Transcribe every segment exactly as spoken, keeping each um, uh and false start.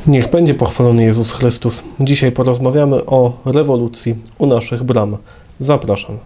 Niech będzie pochwalony Jezus Chrystus. Dzisiaj porozmawiamy o rewolucji u naszych bram. Zapraszam.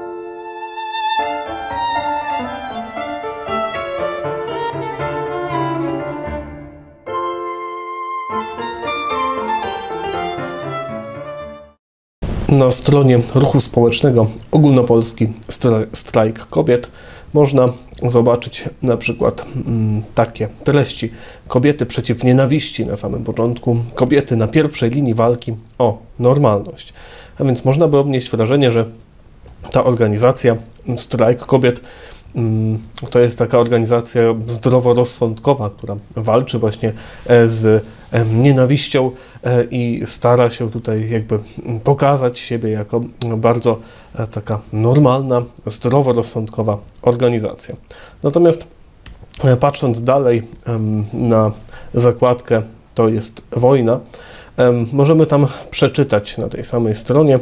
Na stronie Ruchu Społecznego Ogólnopolski Strajk Kobiet można zobaczyć na przykład mm, takie treści. Kobiety przeciw nienawiści na samym początku, kobiety na pierwszej linii walki o normalność. A więc można by odnieść wrażenie, że ta organizacja Strajk Kobiet mm, to jest taka organizacja zdroworozsądkowa, która walczy właśnie z nienawiścią i stara się tutaj jakby pokazać siebie jako bardzo taka normalna, zdroworozsądkowa organizacja. Natomiast patrząc dalej na zakładkę "To jest wojna", możemy tam przeczytać na tej samej stronie: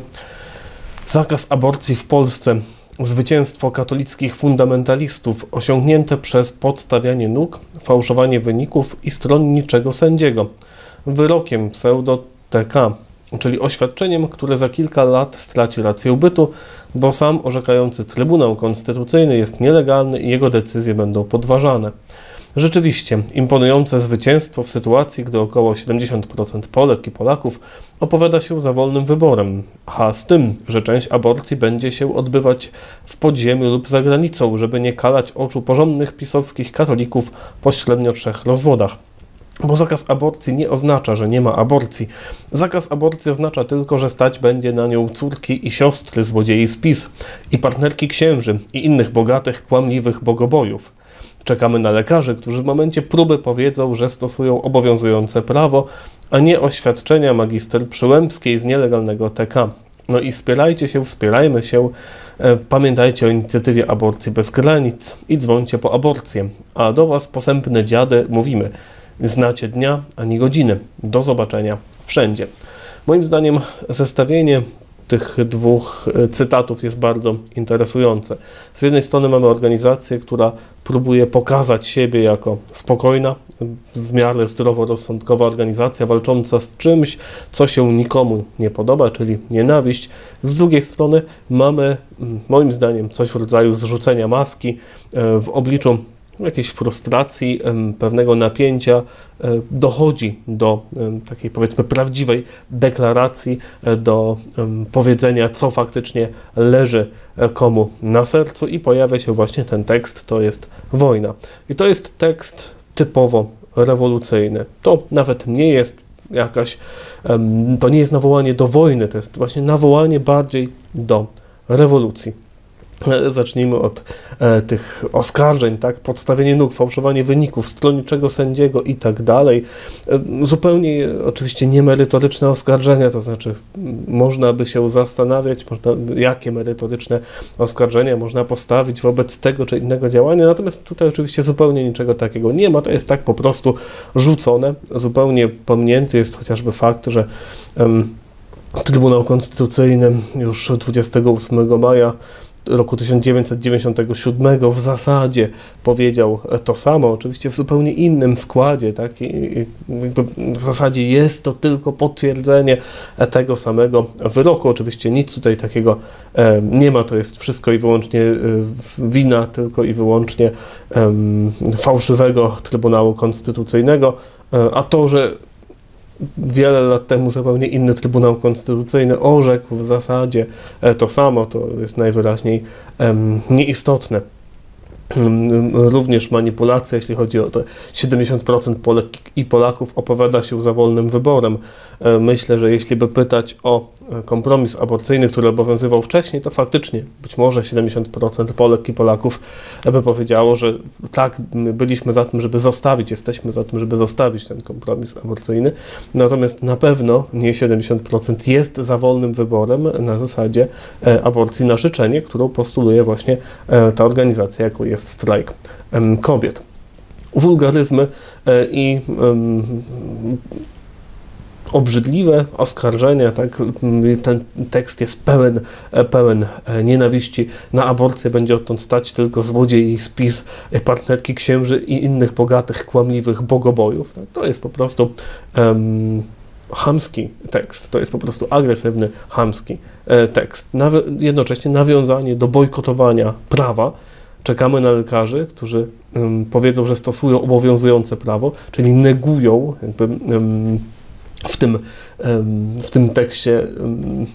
zakaz aborcji w Polsce. Zwycięstwo katolickich fundamentalistów osiągnięte przez podstawianie nóg, fałszowanie wyników i stronniczego sędziego. Wyrokiem pseudo-T K, czyli oświadczeniem, które za kilka lat straci rację bytu, bo sam orzekający Trybunał Konstytucyjny jest nielegalny i jego decyzje będą podważane. Rzeczywiście imponujące zwycięstwo w sytuacji, gdy około siedemdziesiąt procent Polek i Polaków opowiada się za wolnym wyborem, a z tym, że część aborcji będzie się odbywać w podziemiu lub za granicą, żeby nie kalać oczu porządnych pisowskich katolików po średnio trzech rozwodach. Bo zakaz aborcji nie oznacza, że nie ma aborcji. Zakaz aborcji oznacza tylko, że stać będzie na nią córki i siostry złodziei z PiS i partnerki księży i innych bogatych, kłamliwych bogobojów. Czekamy na lekarzy, którzy w momencie próby powiedzą, że stosują obowiązujące prawo, a nie oświadczenia magister Przyłębskiej z nielegalnego T K. No i wspierajcie się, wspierajmy się. Pamiętajcie o inicjatywie Aborcji Bez Granic i dzwońcie po aborcję. A do Was, posępne dziady, mówimy: znacie dnia ani godziny. Do zobaczenia wszędzie. Moim zdaniem zestawienie tych dwóch cytatów jest bardzo interesujące. Z jednej strony mamy organizację, która próbuje pokazać siebie jako spokojna, w miarę zdroworozsądkowa organizacja walcząca z czymś, co się nikomu nie podoba, czyli nienawiść. Z drugiej strony mamy, moim zdaniem, coś w rodzaju zrzucenia maski w obliczu jakiejś frustracji, pewnego napięcia. Dochodzi do takiej, powiedzmy, prawdziwej deklaracji, do powiedzenia, co faktycznie leży komu na sercu, i pojawia się właśnie ten tekst: to jest wojna. I to jest tekst typowo rewolucyjny. To nawet nie jest jakaś, to nie jest nawołanie do wojny, to jest właśnie nawołanie bardziej do rewolucji. Zacznijmy od e, tych oskarżeń, tak? Podstawienie nóg, fałszowanie wyników, stronniczego sędziego i tak dalej. E, zupełnie oczywiście niemerytoryczne oskarżenia, to znaczy można by się zastanawiać, można, jakie merytoryczne oskarżenia można postawić wobec tego czy innego działania, natomiast tutaj oczywiście zupełnie niczego takiego nie ma, to jest tak po prostu rzucone. Zupełnie pominięty jest chociażby fakt, że em, Trybunał Konstytucyjny już dwudziestego ósmego maja roku tysiąc dziewięćset dziewięćdziesiątego siódmego w zasadzie powiedział to samo, oczywiście w zupełnie innym składzie, tak? I jakby w zasadzie jest to tylko potwierdzenie tego samego wyroku. Oczywiście nic tutaj takiego nie ma, to jest wszystko i wyłącznie wina tylko i wyłącznie fałszywego Trybunału Konstytucyjnego, a to, że wiele lat temu zupełnie inny Trybunał Konstytucyjny orzekł w zasadzie to samo, to jest najwyraźniej um, nieistotne. Również manipulacja, jeśli chodzi o to, siedemdziesiąt procent Polek i Polaków opowiada się za wolnym wyborem. Myślę, że jeśli by pytać o kompromis aborcyjny, który obowiązywał wcześniej, to faktycznie być może siedemdziesiąt procent Polek i Polaków by powiedziało, że tak, byliśmy za tym, żeby zostawić, jesteśmy za tym, żeby zostawić ten kompromis aborcyjny. Natomiast na pewno nie siedemdziesiąt procent jest za wolnym wyborem na zasadzie aborcji na życzenie, którą postuluje właśnie ta organizacja, jaką jest Strajk Kobiet. Wulgaryzmy i obrzydliwe oskarżenia, tak? Ten tekst jest pełen, pełen nienawiści. Na aborcję będzie odtąd stać tylko złodziej i spis partnerki księży i innych bogatych, kłamliwych bogobojów. Tak? To jest po prostu um, chamski tekst, to jest po prostu agresywny, chamski tekst. Nawi- jednocześnie nawiązanie do bojkotowania prawa. Czekamy na lekarzy, którzy um, powiedzą, że stosują obowiązujące prawo, czyli negują jakby, um, w, tym, um, w tym tekście um,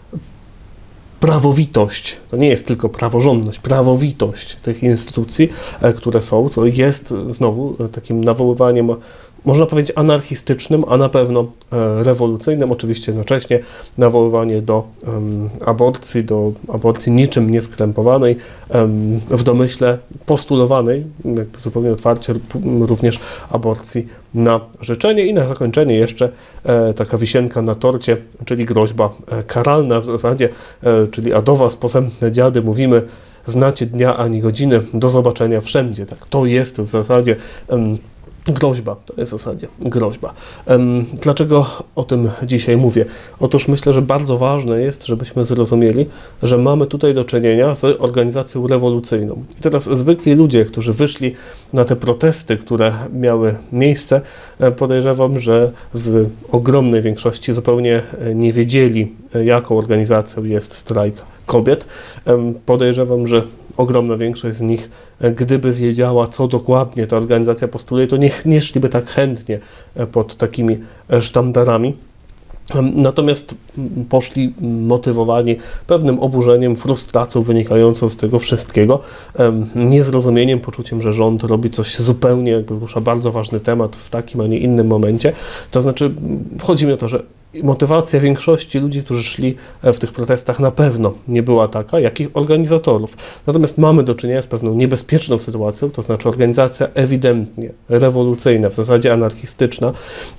prawowitość. To nie jest tylko praworządność, prawowitość tych instytucji, e, które są, co jest znowu takim nawoływaniem, można powiedzieć, anarchistycznym, a na pewno e, rewolucyjnym. Oczywiście jednocześnie nawoływanie do um, aborcji, do aborcji niczym nieskrępowanej, um, w domyśle postulowanej, jakby zupełnie otwarcie, również aborcji na życzenie. I na zakończenie jeszcze e, taka wisienka na torcie, czyli groźba e, karalna w zasadzie, e, czyli a do was posępne dziady mówimy, znacie dnia ani godziny, do zobaczenia wszędzie. Tak, to jest w zasadzie um, groźba, to jest w zasadzie groźba. Um, dlaczego o tym dzisiaj mówię? Otóż myślę, że bardzo ważne jest, żebyśmy zrozumieli, że mamy tutaj do czynienia z organizacją rewolucyjną. I teraz zwykli ludzie, którzy wyszli na te protesty, które miały miejsce, podejrzewam, że w ogromnej większości zupełnie nie wiedzieli, jaką organizacją jest strajk kobiet. Podejrzewam, że ogromna większość z nich, gdyby wiedziała, co dokładnie ta organizacja postuluje, to nie, nie szliby tak chętnie pod takimi sztandarami. Natomiast poszli motywowani pewnym oburzeniem, frustracją wynikającą z tego wszystkiego, niezrozumieniem, poczuciem, że rząd robi coś zupełnie, jakby rusza bardzo ważny temat w takim, a nie innym momencie. To znaczy, chodzi mi o to, że motywacja większości ludzi, którzy szli w tych protestach, na pewno nie była taka, jak ich organizatorów. Natomiast mamy do czynienia z pewną niebezpieczną sytuacją, to znaczy organizacja ewidentnie rewolucyjna, w zasadzie anarchistyczna,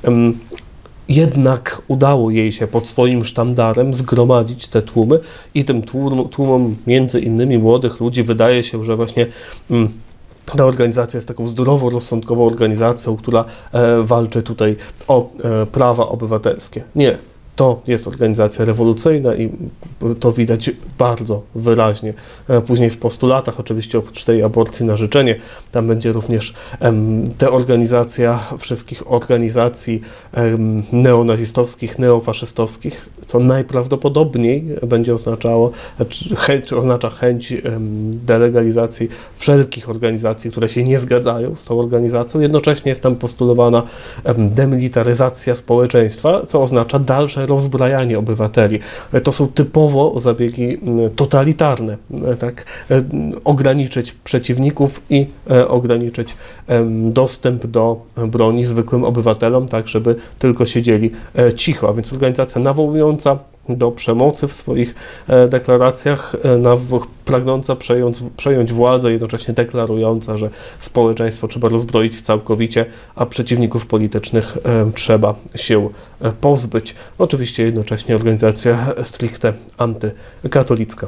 jednak udało jej się pod swoim sztandarem zgromadzić te tłumy i tym tłum, tłumom, między innymi młodych ludzi, wydaje się, że właśnie mm, ta organizacja jest taką zdroworozsądkową organizacją, która e, walczy tutaj o e, prawa obywatelskie. Nie. To jest organizacja rewolucyjna i to widać bardzo wyraźnie. Później w postulatach, oczywiście oprócz tej aborcji na życzenie, tam będzie również um, deorganizacja wszystkich organizacji um, neonazistowskich, neofaszystowskich, co najprawdopodobniej będzie oznaczało, chęć, oznacza chęć um, delegalizacji wszelkich organizacji, które się nie zgadzają z tą organizacją. Jednocześnie jest tam postulowana um, demilitaryzacja społeczeństwa, co oznacza dalsze rozbrajanie obywateli. To są typowo zabiegi totalitarne, tak? Ograniczyć przeciwników i ograniczyć dostęp do broni zwykłym obywatelom, tak żeby tylko siedzieli cicho. A więc organizacja nawołująca do przemocy w swoich deklaracjach, pragnąca przejąć, przejąć władzę, jednocześnie deklarująca, że społeczeństwo trzeba rozbroić całkowicie, a przeciwników politycznych trzeba się pozbyć. Oczywiście jednocześnie organizacja stricte antykatolicka.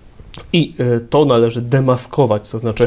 I to należy demaskować, to znaczy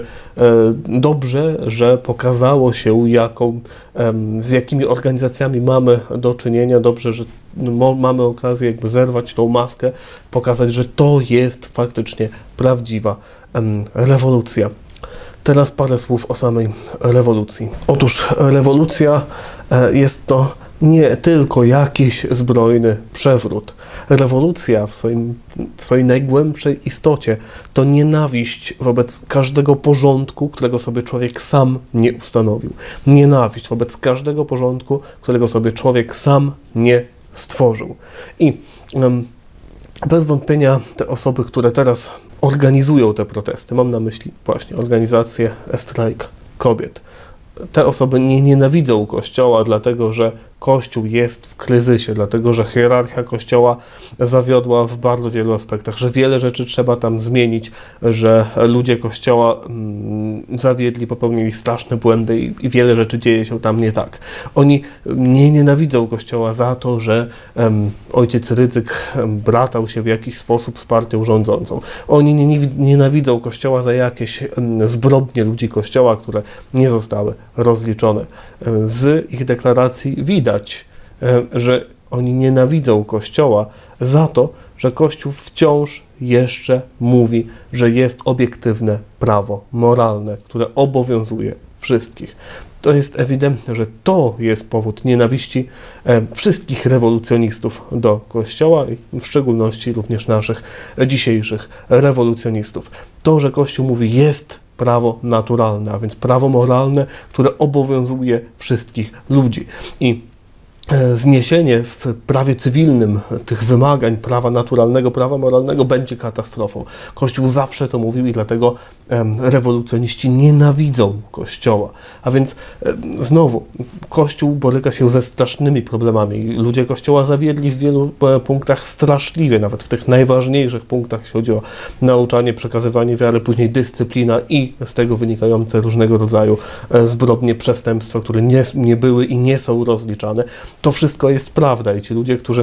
dobrze, że pokazało się, jaką, z jakimi organizacjami mamy do czynienia, dobrze, że mamy okazję jakby zerwać tą maskę, pokazać, że to jest faktycznie prawdziwa rewolucja. Teraz parę słów o samej rewolucji. Otóż rewolucja jest to nie tylko jakiś zbrojny przewrót. Rewolucja w, swoim, w swojej najgłębszej istocie to nienawiść wobec każdego porządku, którego sobie człowiek sam nie ustanowił. Nienawiść wobec każdego porządku, którego sobie człowiek sam nie stworzył. I um, bez wątpienia te osoby, które teraz organizują te protesty, mam na myśli właśnie organizację Strajk Kobiet, te osoby nie nienawidzą Kościoła, dlatego że Kościół jest w kryzysie, dlatego że hierarchia Kościoła zawiodła w bardzo wielu aspektach, że wiele rzeczy trzeba tam zmienić, że ludzie Kościoła mm, zawiedli, popełnili straszne błędy i, i wiele rzeczy dzieje się tam nie tak. Oni nie nienawidzą Kościoła za to, że um, ojciec Rydzyk um, bratał się w jakiś sposób z partią rządzącą. Oni nie, nie, nienawidzą Kościoła za jakieś um, zbrodnie ludzi Kościoła, które nie zostały rozliczone. Z ich deklaracji widać, że Oni nienawidzą Kościoła za to, że Kościół wciąż jeszcze mówi, że jest obiektywne prawo moralne, które obowiązuje wszystkich. To jest ewidentne, że to jest powód nienawiści e, wszystkich rewolucjonistów do Kościoła i w szczególności również naszych dzisiejszych rewolucjonistów. To, że Kościół mówi, jest prawo naturalne, a więc prawo moralne, które obowiązuje wszystkich ludzi. I zniesienie w prawie cywilnym tych wymagań prawa naturalnego, prawa moralnego będzie katastrofą. Kościół zawsze to mówił i dlatego em, rewolucjoniści nienawidzą Kościoła. A więc em, znowu, Kościół boryka się ze strasznymi problemami. Ludzie Kościoła zawiedli w wielu e, punktach straszliwie, nawet w tych najważniejszych punktach, jeśli chodzi o nauczanie, przekazywanie wiary, później dyscyplina i z tego wynikające różnego rodzaju e, zbrodnie, przestępstwa, które nie, nie były i nie są rozliczane. To wszystko jest prawda i ci ludzie, którzy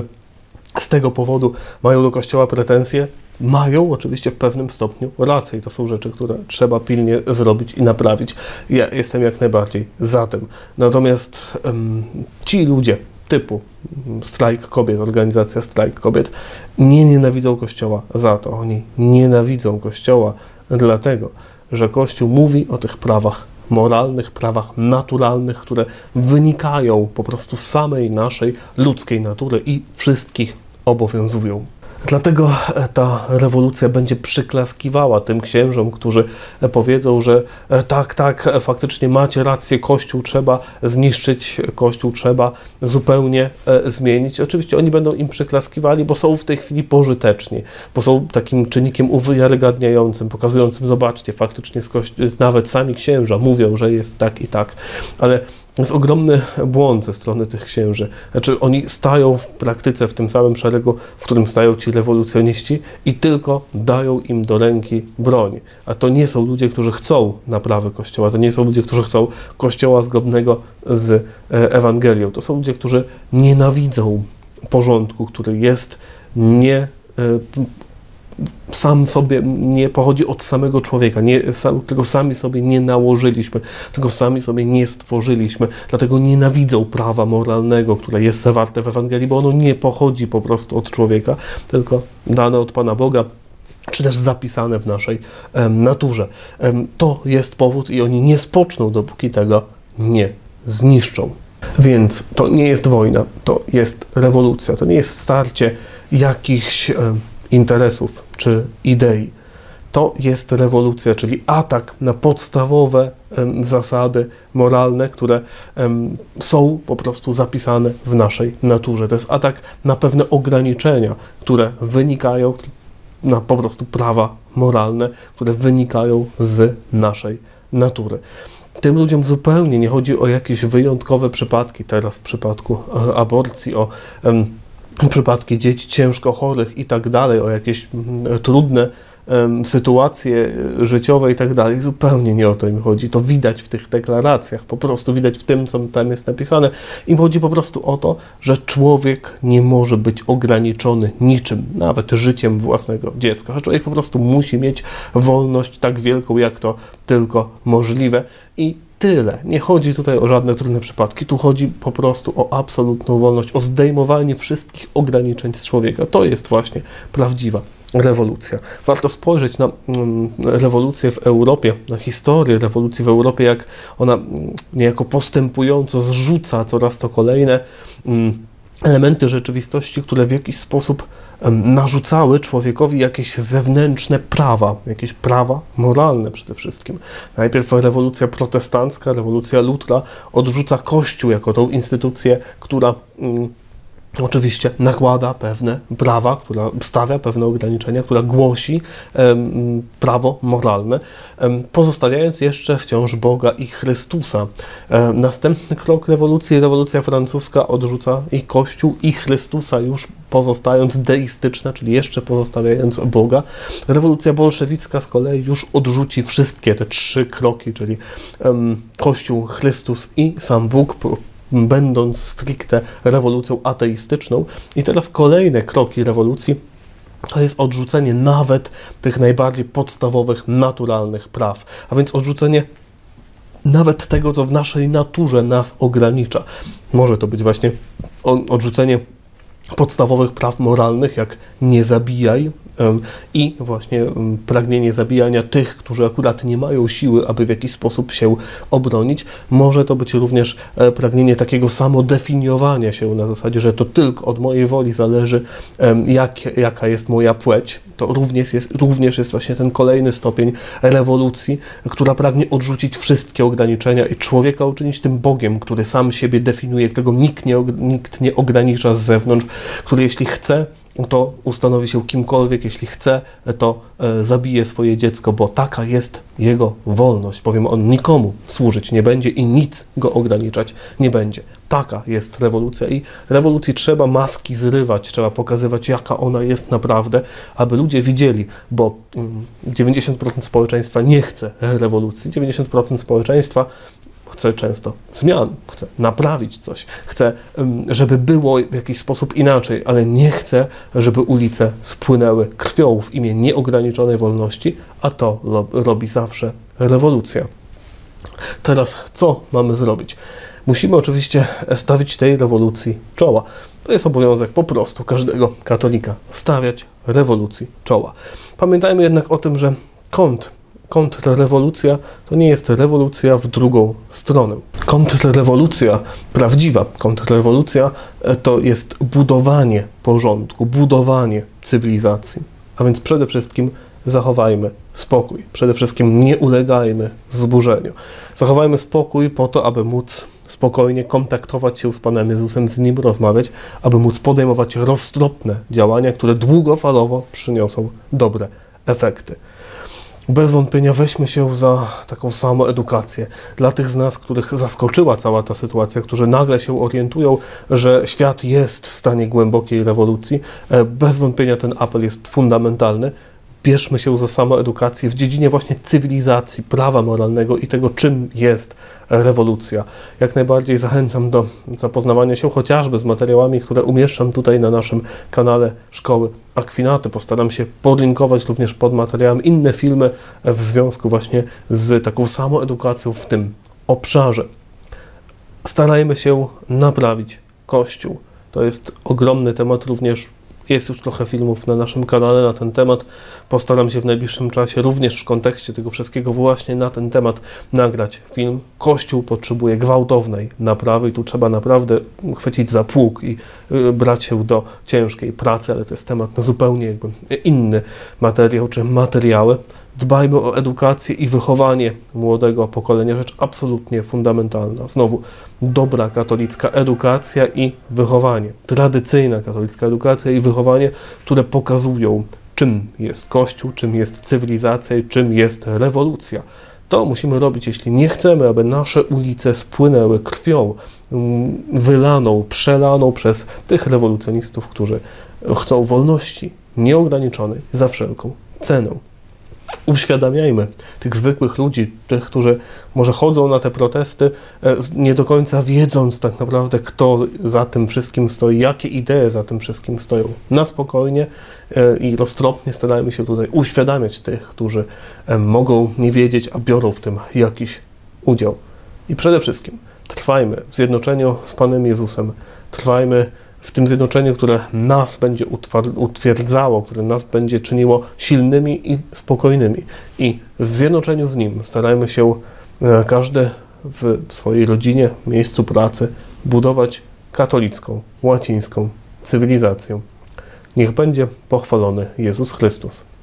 z tego powodu mają do Kościoła pretensje, mają oczywiście w pewnym stopniu rację i to są rzeczy, które trzeba pilnie zrobić i naprawić. Ja jestem jak najbardziej za tym. Natomiast um, ci ludzie typu Strajk Kobiet, organizacja Strajk Kobiet, nie nienawidzą Kościoła za to. Oni nienawidzą Kościoła dlatego, że Kościół mówi o tych prawach moralnych, prawach naturalnych, które wynikają po prostu z samej naszej ludzkiej natury i wszystkich obowiązują. Dlatego ta rewolucja będzie przyklaskiwała tym księżom, którzy powiedzą, że tak, tak, faktycznie macie rację, Kościół trzeba zniszczyć, Kościół trzeba zupełnie zmienić. Oczywiście oni będą im przyklaskiwali, bo są w tej chwili pożyteczni, bo są takim czynnikiem uwiarygadniającym, pokazującym, zobaczcie, faktycznie nawet sami księża mówią, że jest tak i tak, ale jest ogromny błąd ze strony tych księży. Znaczy, oni stają w praktyce w tym samym szeregu, w którym stają ci rewolucjoniści i tylko dają im do ręki broń. A to nie są ludzie, którzy chcą naprawy Kościoła, to nie są ludzie, którzy chcą Kościoła zgodnego z Ewangelią. To są ludzie, którzy nienawidzą porządku, który jest nie... sam sobie nie pochodzi od samego człowieka, nie, sam, tego sami sobie nie nałożyliśmy, tego sami sobie nie stworzyliśmy, dlatego nienawidzą prawa moralnego, które jest zawarte w Ewangelii, bo ono nie pochodzi po prostu od człowieka, tylko dane od Pana Boga, czy też zapisane w naszej em, naturze. Em, to jest powód i oni nie spoczną, dopóki tego nie zniszczą. Więc to nie jest wojna, to jest rewolucja, to nie jest starcie jakichś em, interesów czy idei. To jest rewolucja, czyli atak na podstawowe em, zasady moralne, które em, są po prostu zapisane w naszej naturze. To jest atak na pewne ograniczenia, które wynikają na po prostu prawa moralne, które wynikają z naszej natury. Tym ludziom zupełnie nie chodzi o jakieś wyjątkowe przypadki, teraz w przypadku e, aborcji, o em, przypadki dzieci ciężko chorych i tak dalej, o jakieś mm, trudne um, sytuacje życiowe i tak dalej. Zupełnie nie o to im chodzi. To widać w tych deklaracjach, po prostu widać w tym, co tam jest napisane. Im chodzi po prostu o to, że człowiek nie może być ograniczony niczym, nawet życiem własnego dziecka. Że człowiek po prostu musi mieć wolność tak wielką, jak to tylko możliwe i tyle. Nie chodzi tutaj o żadne trudne przypadki. Tu chodzi po prostu o absolutną wolność, o zdejmowanie wszystkich ograniczeń z człowieka. To jest właśnie prawdziwa rewolucja. Warto spojrzeć na mm, rewolucję w Europie, na historię rewolucji w Europie, jak ona mm, niejako postępująco zrzuca coraz to kolejne mm, elementy rzeczywistości, które w jakiś sposób um, narzucały człowiekowi jakieś zewnętrzne prawa, jakieś prawa moralne przede wszystkim. Najpierw rewolucja protestancka, rewolucja Lutra odrzuca Kościół jako tą instytucję, która um, oczywiście nakłada pewne prawa, która stawia pewne ograniczenia, która głosi um, prawo moralne, um, pozostawiając jeszcze wciąż Boga i Chrystusa. Um, następny krok rewolucji, rewolucja francuska odrzuca i Kościół, i Chrystusa, już pozostając deistyczna, czyli jeszcze pozostawiając Boga. Rewolucja bolszewicka z kolei już odrzuci wszystkie te trzy kroki, czyli um, Kościół, Chrystus i sam Bóg, będąc stricte rewolucją ateistyczną. I teraz kolejne kroki rewolucji to jest odrzucenie nawet tych najbardziej podstawowych, naturalnych praw, a więc odrzucenie nawet tego, co w naszej naturze nas ogranicza. Może to być właśnie odrzucenie podstawowych praw moralnych, jak nie zabijaj, i właśnie pragnienie zabijania tych, którzy akurat nie mają siły, aby w jakiś sposób się obronić. Może to być również pragnienie takiego samodefiniowania się na zasadzie, że to tylko od mojej woli zależy, jak, jaka jest moja płeć. To również jest, również jest właśnie ten kolejny stopień rewolucji, która pragnie odrzucić wszystkie ograniczenia i człowieka uczynić tym Bogiem, który sam siebie definiuje, którego nikt nie, nikt nie ogranicza z zewnątrz, który jeśli chce, to ustanowi się kimkolwiek, jeśli chce, to e, zabije swoje dziecko, bo taka jest jego wolność, bowiem on nikomu służyć nie będzie i nic go ograniczać nie będzie. Taka jest rewolucja i rewolucji trzeba maski zrywać, trzeba pokazywać, jaka ona jest naprawdę, aby ludzie widzieli, bo dziewięćdziesiąt procent społeczeństwa nie chce rewolucji, dziewięćdziesiąt procent społeczeństwa chce często zmian, chce naprawić coś, chce, żeby było w jakiś sposób inaczej, ale nie chce, żeby ulice spłynęły krwią w imię nieograniczonej wolności, a to robi zawsze rewolucja. Teraz co mamy zrobić? Musimy oczywiście stawić tej rewolucji czoła. To jest obowiązek po prostu każdego katolika, stawiać rewolucji czoła. Pamiętajmy jednak o tym, że kąt kontrrewolucja to nie jest rewolucja w drugą stronę. Kontrrewolucja, prawdziwa kontrrewolucja to jest budowanie porządku, budowanie cywilizacji. A więc przede wszystkim zachowajmy spokój. Przede wszystkim nie ulegajmy wzburzeniu. Zachowajmy spokój po to, aby móc spokojnie kontaktować się z Panem Jezusem, z Nim rozmawiać, aby móc podejmować roztropne działania, które długofalowo przyniosą dobre efekty. Bez wątpienia weźmy się za taką samoedukację. Dla tych z nas, których zaskoczyła cała ta sytuacja, którzy nagle się orientują, że świat jest w stanie głębokiej rewolucji, bez wątpienia ten apel jest fundamentalny. Bierzmy się za samoedukację w dziedzinie właśnie cywilizacji, prawa moralnego i tego, czym jest rewolucja. Jak najbardziej zachęcam do zapoznawania się chociażby z materiałami, które umieszczam tutaj na naszym kanale Szkoły Akwinaty. Postaram się podlinkować również pod materiałem inne filmy w związku właśnie z taką samoedukacją w tym obszarze. Starajmy się naprawić Kościół. To jest ogromny temat również. Jest już trochę filmów na naszym kanale na ten temat. Postaram się w najbliższym czasie również w kontekście tego wszystkiego właśnie na ten temat nagrać film. Kościół potrzebuje gwałtownej naprawy i tu trzeba naprawdę chwycić za pług i brać się do ciężkiej pracy, ale to jest temat na zupełnie jakby inny materiał czy materiały. Dbajmy o edukację i wychowanie młodego pokolenia, rzecz absolutnie fundamentalna. Znowu, dobra katolicka edukacja i wychowanie, tradycyjna katolicka edukacja i wychowanie, które pokazują, czym jest Kościół, czym jest cywilizacja i czym jest rewolucja. To musimy robić, jeśli nie chcemy, aby nasze ulice spłynęły krwią wylaną, przelaną przez tych rewolucjonistów, którzy chcą wolności nieograniczonej za wszelką cenę. Uświadamiajmy tych zwykłych ludzi, tych, którzy może chodzą na te protesty, nie do końca wiedząc tak naprawdę, kto za tym wszystkim stoi, jakie idee za tym wszystkim stoją. Na spokojnie i roztropnie starajmy się tutaj uświadamiać tych, którzy mogą nie wiedzieć, a biorą w tym jakiś udział. I przede wszystkim trwajmy w zjednoczeniu z Panem Jezusem, trwajmy w tym zjednoczeniu, które nas będzie utwierdzało, które nas będzie czyniło silnymi i spokojnymi. I w zjednoczeniu z Nim starajmy się każdy w swojej rodzinie, miejscu pracy budować katolicką, łacińską cywilizację. Niech będzie pochwalony Jezus Chrystus.